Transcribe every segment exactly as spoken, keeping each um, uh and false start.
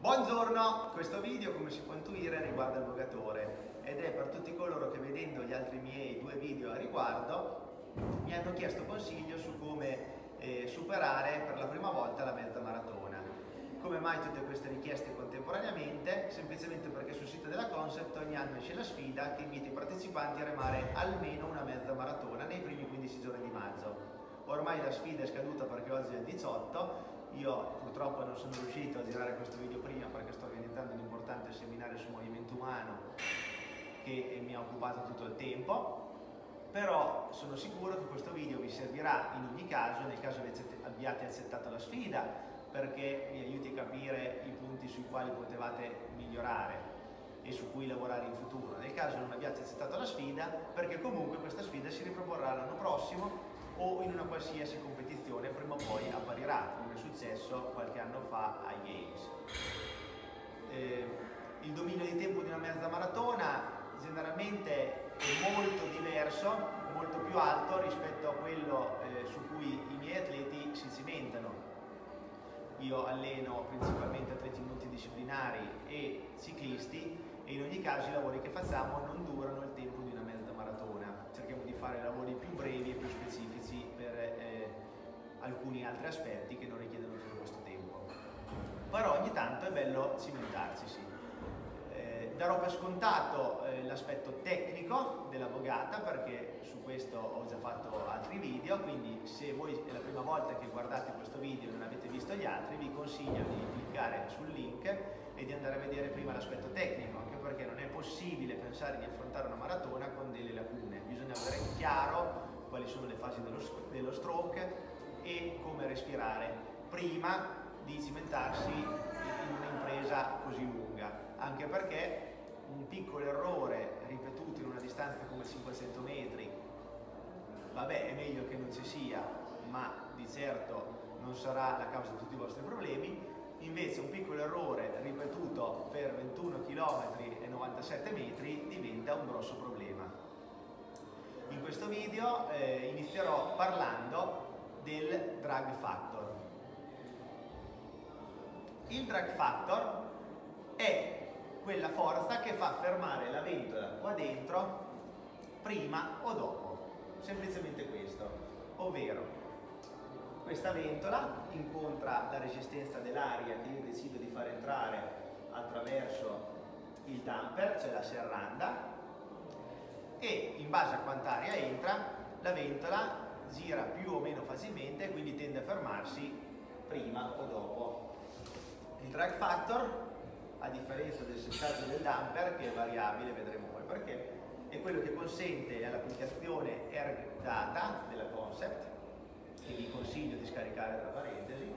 Buongiorno, questo video come si può intuire riguarda il vogatore ed è per tutti coloro che vedendo gli altri miei due video a riguardo mi hanno chiesto consiglio su come eh, superare per la prima volta la mezza maratona. Come mai tutte queste richieste contemporaneamente? Semplicemente perché sul sito della Concept ogni anno esce la sfida che invita i partecipanti a remare almeno una mezza maratona nei primi quindici giorni di maggio. Ormai la sfida è scaduta perché oggi è il diciotto. Io purtroppo non sono riuscito a girare questo video prima perché sto organizzando un importante seminario sul movimento umano che mi ha occupato tutto il tempo, però sono sicuro che questo video vi servirà in ogni caso, nel caso abbiate accettato la sfida, perché vi aiuti a capire i punti sui quali potevate migliorare e su cui lavorare in futuro. Nel caso non abbiate accettato la sfida, perché comunque questa sfida si riproporrà l'anno prossimo o in una qualsiasi competizione prima o poi apparirà, come è successo qualche anno fa ai Games. Eh, il dominio di tempo di una mezza maratona generalmente è molto diverso, molto più alto rispetto a quello eh, su cui i miei atleti si cimentano. Io alleno principalmente atleti multidisciplinari e ciclisti e in ogni caso i lavori che facciamo non durano il tempo di una mezza maratona. Cerchiamo di fare lavori più brevi e più specifici per eh, alcuni altri aspetti che non richiedono tutto questo tempo. Però ogni tanto è bello cimentarci, sì. Eh, darò per scontato eh, l'aspetto tecnico della vogata, perché su questo ho già fatto altri video, quindi se voi è la prima volta che guardate questo video e non avete visto gli altri, vi consiglio di cliccare sul link e di andare a vedere prima l'aspetto tecnico, anche perché non è possibile pensare di affrontare una maratona con delle lacune. Bisogna avere chiaro quali sono le fasi dello, dello stroke e come respirare prima di cimentarsi in un'impresa così lunga, anche perché un piccolo errore ripetuto in una distanza come cinquecento metri, vabbè, è meglio che non ci sia, ma di certo non sarà la causa di tutti i vostri problemi. Invece un piccolo errore ripetuto per ventuno chilometri e novantasette metri diventa un grosso problema. In questo video eh, inizierò parlando del drag factor. Il drag factor è quella forza che fa fermare la ventola qua dentro prima o dopo, semplicemente questo, ovvero questa ventola incontra la resistenza dell'aria che io decido di far entrare attraverso il damper, cioè la serranda, e in base a quanta aria entra la ventola gira più o meno facilmente, quindi tende a fermarsi prima o dopo. Il drag factor, a differenza del settaggio del damper, che è variabile, vedremo poi perché, è quello che consente all'applicazione ErgData della Concept, che vi consiglio di scaricare tra parentesi,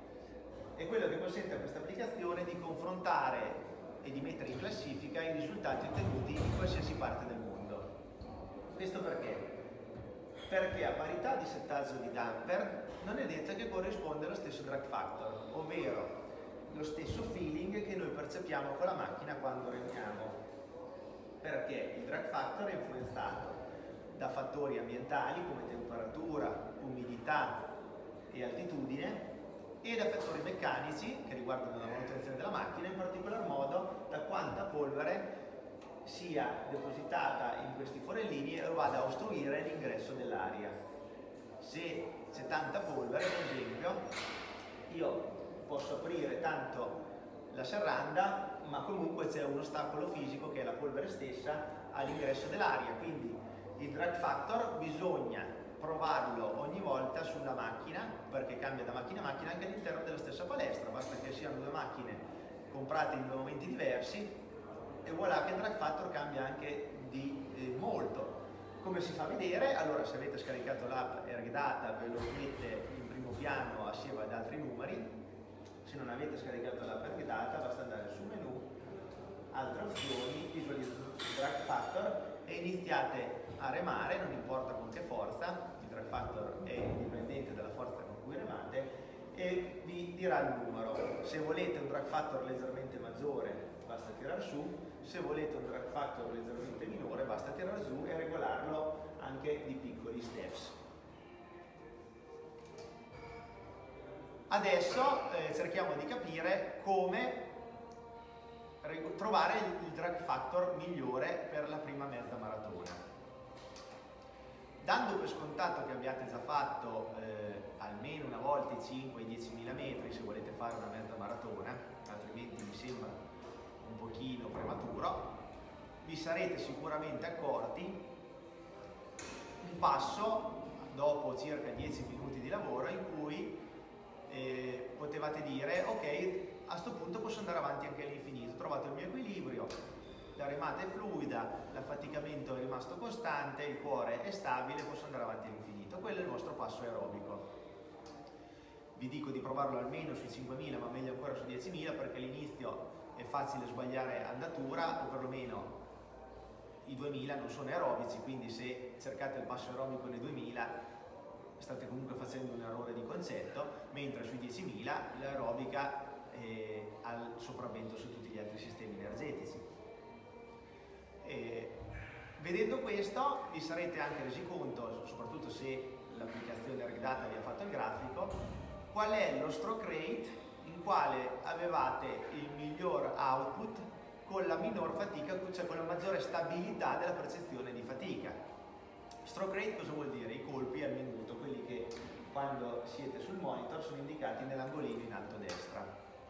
è quello che consente a questa applicazione di confrontare e di mettere in classifica i risultati ottenuti in qualsiasi parte del mondo. Questo perché? Perché a parità di settaggio di damper non è detto che corrisponde allo stesso drag factor, ovvero lo stesso feeling che noi percepiamo con la macchina quando remiamo, perché il drag factor è influenzato da fattori ambientali come temperatura, umidità e altitudine e da fattori meccanici che riguardano la manutenzione della macchina, in particolar modo da quanta polvere sia depositata in questi forellini e vada a ostruire l'ingresso dell'aria. Se c'è tanta polvere, per esempio, io posso aprire tanto la serranda, ma comunque c'è un ostacolo fisico che è la polvere stessa all'ingresso dell'aria, quindi il drag factor bisogna provarlo ogni volta sulla macchina, perché cambia da macchina a macchina anche all'interno della stessa palestra, basta che siano due macchine comprate in due momenti diversi e voilà che il drag factor cambia anche di eh, molto. Come si fa a vedere? Allora, se avete scaricato l'app ErgData ve lo mette in primo piano assieme ad altri numeri. Se non avete scaricato l'app ErgData basta andare sul menu, altre opzioni, visualizzazione drag factor e iniziate a remare, non importa con che forza, il drag factor è indipendente dalla forza con cui remate e vi dirà il numero. Se volete un drag factor leggermente maggiore basta tirare su, se volete un drag factor leggermente minore basta tirare su e regolarlo anche di piccoli steps. Adesso eh, cerchiamo di capire come trovare il drag factor migliore per la prima mezza maratona. Dando per scontato che abbiate già fatto eh, almeno una volta i cinque e i diecimila metri se volete fare una mezza maratona, altrimenti mi sembra un pochino prematuro, vi sarete sicuramente accorti un passo dopo circa dieci minuti di lavoro in cui eh, potevate dire ok, a questo punto posso andare avanti anche all'infinito, ho trovato il mio equilibrio, la remata è fluida, l'affaticamento è rimasto costante, il cuore è stabile, posso andare avanti all'infinito. Quello è il vostro passo aerobico. Vi dico di provarlo almeno sui cinquemila, ma meglio ancora su diecimila, perché all'inizio è facile sbagliare andatura, o perlomeno i duemila non sono aerobici, quindi se cercate il passo aerobico nei duemila state comunque facendo un errore di concetto, mentre sui diecimila l'aerobica è al sopravvento su tutti gli altri sistemi energetici. E vedendo questo vi sarete anche resi conto, soprattutto se l'applicazione ErgData vi ha fatto il grafico, qual è lo stroke rate in quale avevate il miglior output con la minor fatica, cioè con la maggiore stabilità della percezione di fatica. Stroke rate cosa vuol dire? I colpi al minuto, quelli che quando siete sul monitor sono indicati nell'angolino in alto a destra.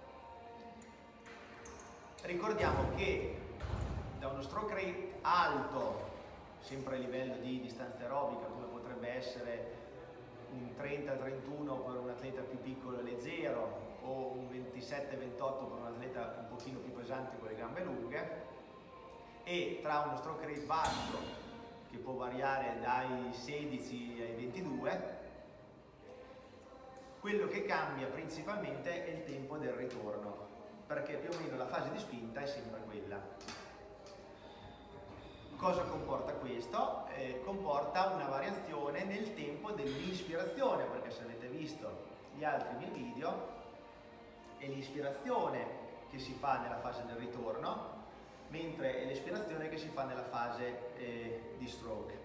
Ricordiamo che da uno stroke rate alto, sempre a livello di distanza aerobica, come potrebbe essere un trenta trentuno per un atleta più piccolo e leggero, o un ventisette ventotto per un atleta un pochino più pesante con le gambe lunghe, e tra uno stroke rate basso, che può variare dai sedici ai ventidue, quello che cambia principalmente è il tempo del ritorno, perché più o meno la fase di spinta è sempre quella. Cosa comporta questo? Eh, comporta una variazione nel tempo dell'ispirazione, perché se avete visto gli altri miei video è l'ispirazione che si fa nella fase del ritorno, mentre è l'espirazione che si fa nella fase eh, di stroke.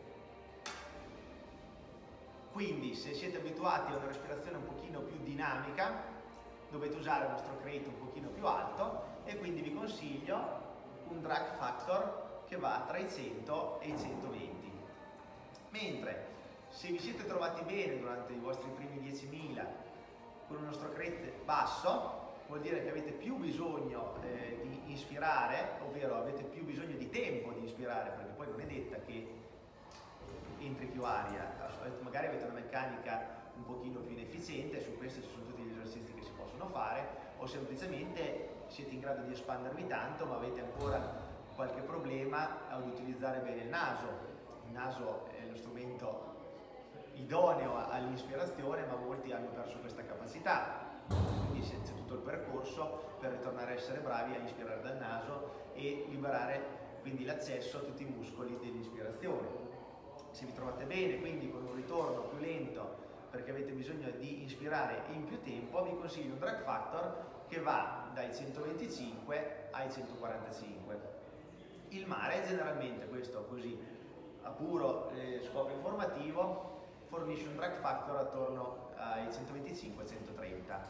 Quindi se siete abituati a una respirazione un pochino più dinamica, dovete usare uno stroke rate un pochino più alto, e quindi vi consiglio un drag factor che va tra i cento e i centoventi. Mentre se vi siete trovati bene durante i vostri primi diecimila con uno stroke rate basso, vuol dire che avete più bisogno eh, di ispirare, ovvero avete più bisogno di tempo di ispirare, perché poi non è detta che entri più aria, magari avete una meccanica un pochino più inefficiente, su questo ci sono tutti gli esercizi che si possono fare, o semplicemente siete in grado di espandervi tanto ma avete ancora qualche problema ad utilizzare bene il naso. Il naso è lo strumento idoneo all'ispirazione, ma molti hanno perso questa capacità, quindi c'è tutto il percorso per ritornare a essere bravi a ispirare dal naso e liberare quindi l'accesso a tutti i muscoli dell'ispirazione. Se vi trovate bene quindi con un ritorno più lento perché avete bisogno di ispirare in più tempo, vi consiglio un drag factor che va dai centoventicinque ai centoquarantacinque. Il mare generalmente, questo così a puro eh, scopo informativo, fornisce un drag factor attorno ai centoventicinque centotrenta.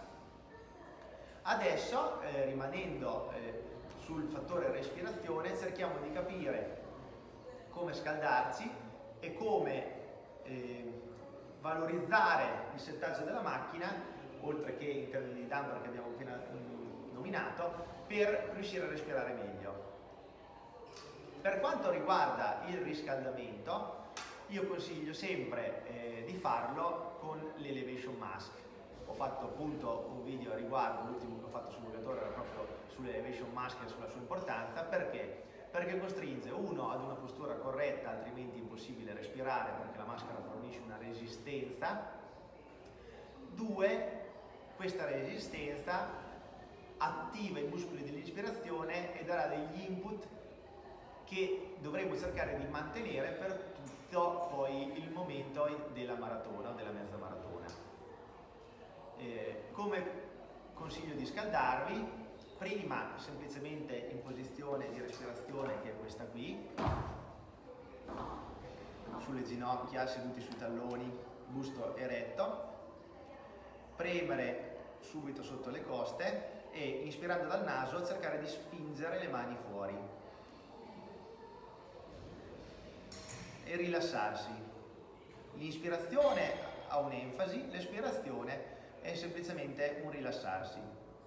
Adesso, eh, rimanendo eh, sul fattore respirazione, cerchiamo di capire come scaldarci e come eh, valorizzare il settaggio della macchina, oltre che in termini di damper che abbiamo appena mm, nominato, per riuscire a respirare meglio. Per quanto riguarda il riscaldamento, io consiglio sempre eh, di farlo con l'elevation mask. Ho fatto appunto un video a riguardo, l'ultimo che ho fatto sul vogatore era proprio sull'elevation mask e sulla sua importanza. Perché? Perché costringe uno ad una postura corretta, altrimenti è impossibile respirare perché la maschera fornisce una resistenza. Due, questa resistenza attiva i muscoli dell'ispirazione e darà degli input che dovremo cercare di mantenere per tutto poi il momento della maratona o della mezza maratona. Eh, come consiglio di scaldarvi, prima semplicemente in posizione di respirazione, che è questa qui, sulle ginocchia, seduti sui talloni, busto eretto, premere subito sotto le coste e inspirando dal naso cercare di spingere le mani fuori e rilassarsi. L'inspirazione ha un'enfasi, l'espirazione è semplicemente un rilassarsi.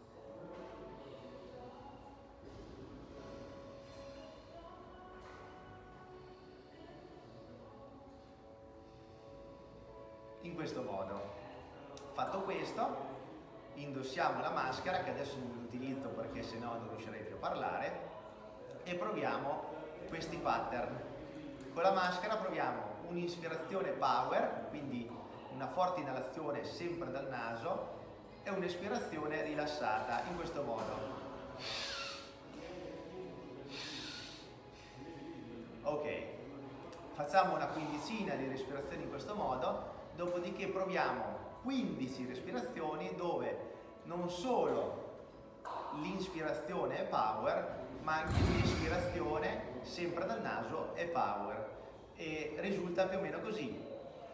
In questo modo. Fatto questo, indossiamo la maschera, che adesso non utilizzo perché sennò non riuscirei più a parlare, e proviamo questi pattern. Con la maschera proviamo un'ispirazione power, quindi una forte inalazione sempre dal naso, e un'espirazione rilassata, in questo modo. Ok, facciamo una quindicina di respirazioni in questo modo. Dopodiché proviamo quindici respirazioni dove non solo l'inspirazione è power, ma anche l'ispirazione sempre dal naso è power, e risulta più o meno così.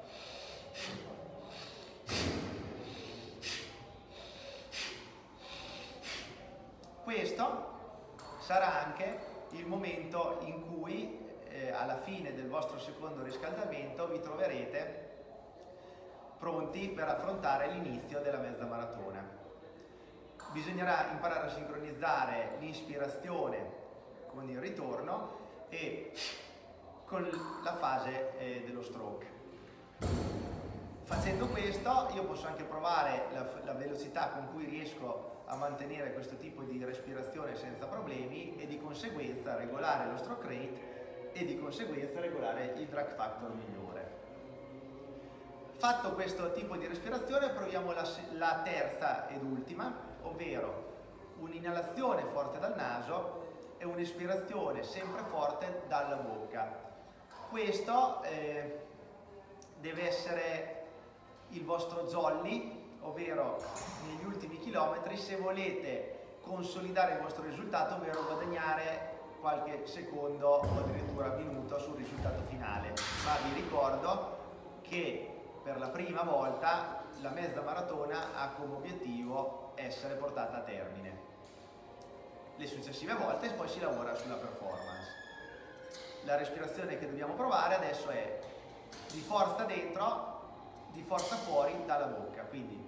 Questo sarà anche il momento in cui eh, alla fine del vostro secondo riscaldamento vi troverete pronti per affrontare l'inizio della mezza maratona. Bisognerà imparare a sincronizzare l'inspirazione con il ritorno e con la fase eh, dello stroke. Facendo questo io posso anche provare la, la velocità con cui riesco a mantenere questo tipo di respirazione senza problemi e di conseguenza regolare lo stroke rate e di conseguenza regolare il drag factor migliore. Fatto questo tipo di respirazione, proviamo la, la terza ed ultima, ovvero un'inalazione forte dal naso e un'espirazione sempre forte dalla bocca. Questo eh, deve essere il vostro jolly, ovvero negli ultimi chilometri, se volete consolidare il vostro risultato, ovvero guadagnare qualche secondo o addirittura minuto sul risultato finale. Ma vi ricordo che per la prima volta la mezza maratona ha come obiettivo essere portata a termine. Le successive volte poi si lavora sulla performance. La respirazione che dobbiamo provare adesso è di forza dentro, di forza fuori dalla bocca, quindi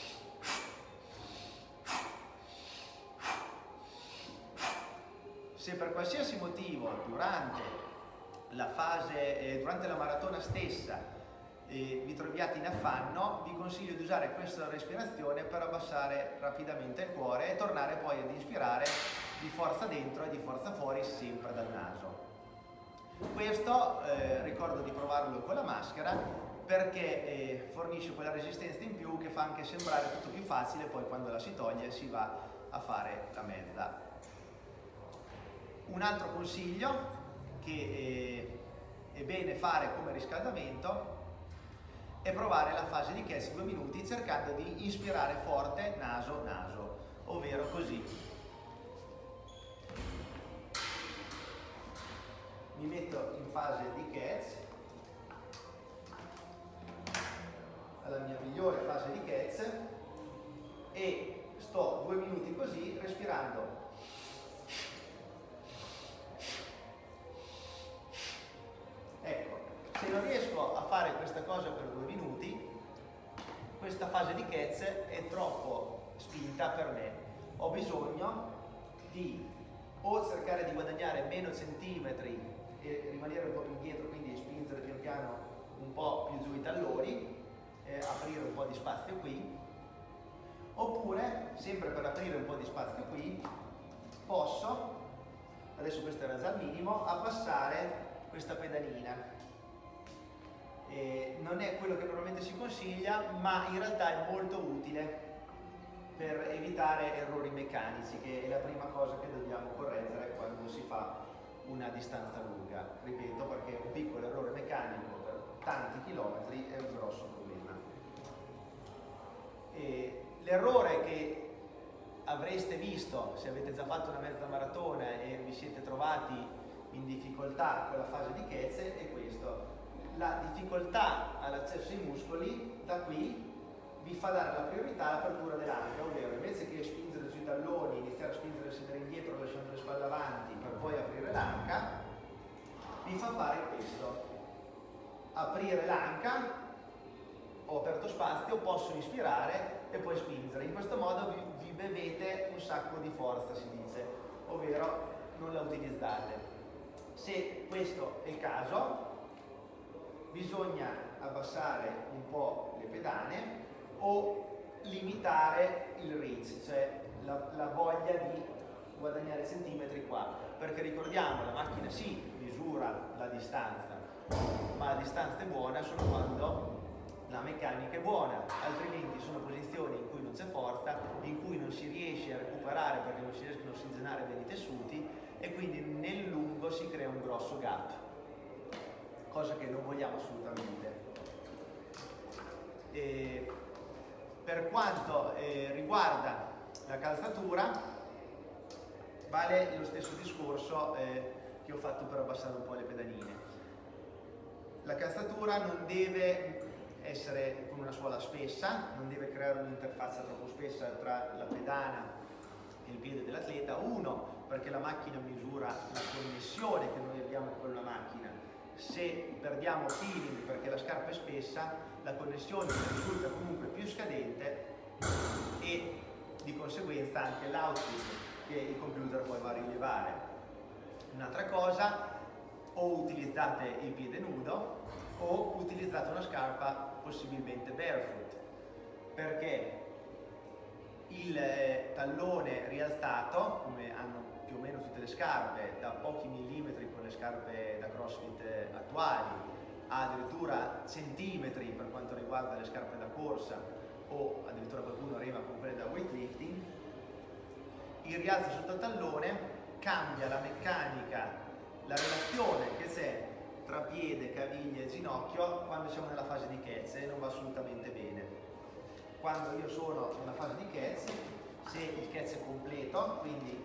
se per qualsiasi motivo durante la fase, eh, durante la maratona stessa e vi troviate in affanno, vi consiglio di usare questa respirazione per abbassare rapidamente il cuore e tornare poi ad inspirare di forza dentro e di forza fuori sempre dal naso. Questo eh, ricordo di provarlo con la maschera perché eh, fornisce quella resistenza in più che fa anche sembrare tutto più facile poi quando la si toglie e si va a fare la mezza. Un altro consiglio che eh, è bene fare come riscaldamento e provare la fase di catch due minuti cercando di ispirare forte naso-naso, ovvero così. Mi metto in fase di catch, alla mia migliore fase di catch, e sto due minuti così respirando. Ecco. Se non riesco a fare questa cosa per due minuti, questa fase di catch è troppo spinta per me. Ho bisogno di o cercare di guadagnare meno centimetri e rimanere un po' più indietro, quindi spingere pian piano un po' più giù i talloni, eh, aprire un po' di spazio qui, oppure, sempre per aprire un po' di spazio qui, posso, adesso questo era già al minimo, abbassare questa pedalina. Eh, non è quello che normalmente si consiglia, ma in realtà è molto utile per evitare errori meccanici, che è la prima cosa che dobbiamo correggere quando si fa una distanza lunga. Ripeto, perché un piccolo errore meccanico per tanti chilometri è un grosso problema. L'errore che avreste visto se avete già fatto una mezza maratona e vi siete trovati in difficoltà con la fase di catch è questo: la difficoltà all'accesso ai muscoli da qui vi fa dare la priorità all'apertura dell'anca, ovvero invece che spingere sui talloni, iniziare a spingere il sedere indietro lasciando le spalle avanti per poi aprire l'anca, vi fa fare questo: aprire l'anca, ho aperto spazio, posso ispirare e poi spingere. In questo modo vi, vi bevete un sacco di forza, si dice, ovvero non la utilizzate. Se questo è il caso, bisogna abbassare un po' le pedane o limitare il reach, cioè la, la voglia di guadagnare centimetri qua, perché ricordiamo, la macchina sì, misura la distanza, ma la distanza è buona solo quando la meccanica è buona, altrimenti sono posizioni in cui non c'è forza, in cui non si riesce a recuperare perché non si riescono a ossigenare bene i tessuti e quindi nel lungo si crea un grosso gap, cosa che non vogliamo assolutamente. E per quanto eh, riguarda la calzatura, vale lo stesso discorso eh, che ho fatto per abbassare un po' le pedanine. La calzatura non deve essere con una suola spessa, non deve creare un'interfaccia troppo spessa tra la pedana e il piede dell'atleta. Uno, perché la macchina misura la connessione che noi abbiamo con la macchina. Se perdiamo feeling perché la scarpa è spessa, la connessione risulta comunque più scadente e di conseguenza anche l'output che il computer poi va a rilevare. Un'altra cosa, o utilizzate il piede nudo o utilizzate una scarpa possibilmente barefoot, perché il eh, tallone rialzato, come hanno più o meno tutte le scarpe, da pochi millimetri con le scarpe da CrossFit eh, attuali, a addirittura centimetri per quanto riguarda le scarpe da corsa, o addirittura qualcuno arriva con quelle da weightlifting, il rialzo sotto il tallone cambia la meccanica, la relazione che c'è tra piede, caviglia e ginocchio quando siamo nella fase di catch e non va assolutamente bene. Quando io sono nella fase di catch, se il catch è completo, quindi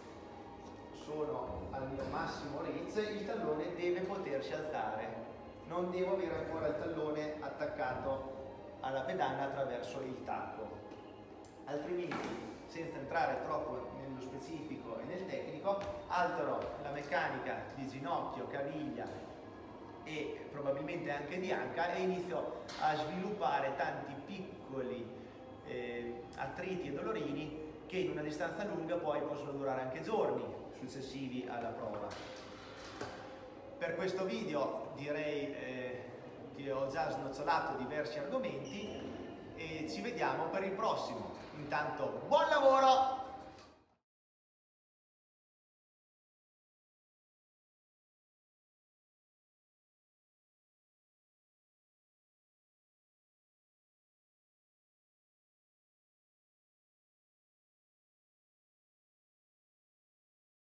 sono al mio massimo reach, il tallone deve potersi alzare, non devo avere ancora il tallone attaccato alla pedana attraverso il tacco, altrimenti, senza entrare troppo nello specifico e nel tecnico, altero la meccanica di ginocchio, caviglia e probabilmente anche di anca e inizio a sviluppare tanti piccoli eh, attriti e dolorini che in una distanza lunga poi possono durare anche giorni successivi alla prova. Per questo video direi eh, che ho già snocciolato diversi argomenti e ci vediamo per il prossimo. Intanto buon lavoro!